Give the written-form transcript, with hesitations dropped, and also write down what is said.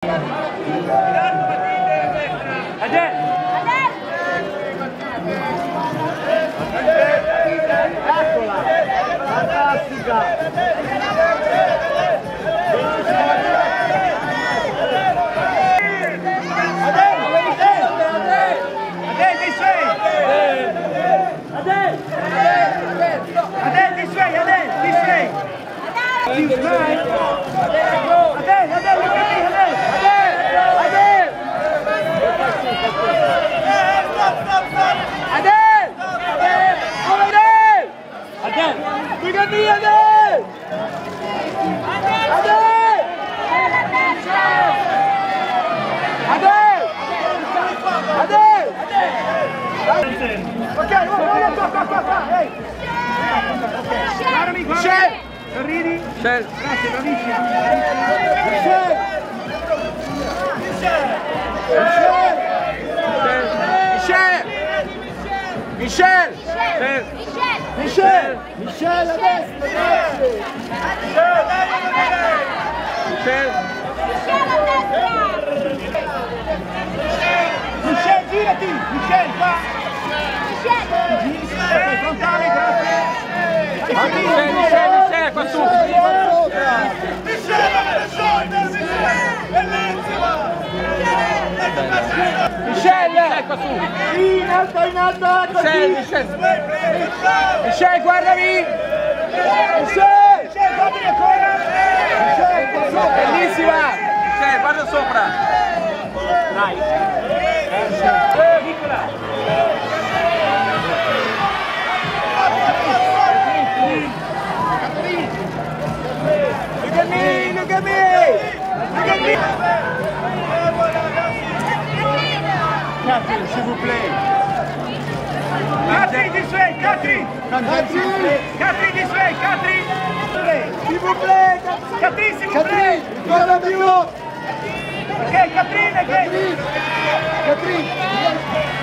Adele! Eccola! Fantastica! Michel! Sorridi? Michel! Grazie, bravissima! Michel! Michel! Michel! Michel! Michel a destra! Michel! Michel, girati! Michel, qua! Michel! Frontale, grazie! Michel, qua su! Michel, qua su! In alto, così! Michel, guardami! Michel, guardami ancora! Bellissima! Michel, guarda sopra! Dai! Nicola! Look at me! Look at me! Look at me! Catherine, s'il vous plaît. Catherine, this way, Catherine! Catherine, this way, Catherine! S'il vous plaît! Catherine, s'il vous plaît! Guarda più! Ok, Catherine, Catherine!